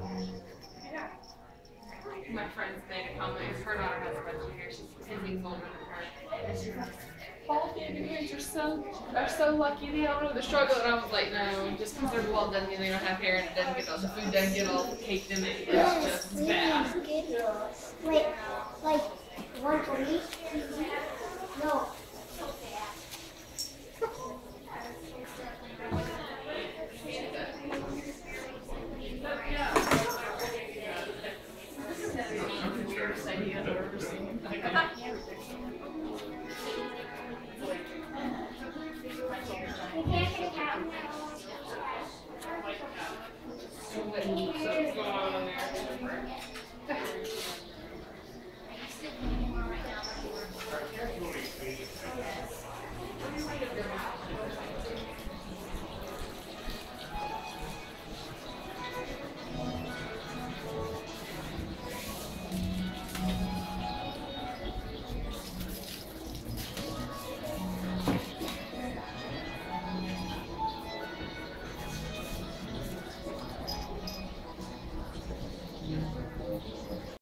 My friends made a comment. Her daughter has a bunch of hair. She's 10 weeks older than her. And she's like, bald Vietnamese are so lucky. They don't know the struggle. And I was like, no, just because they're bald doesn't mean they don't have hair and it doesn't get all the food doesn't get all caked in it. It's just bad. Like once a week? No. So what's going on in there?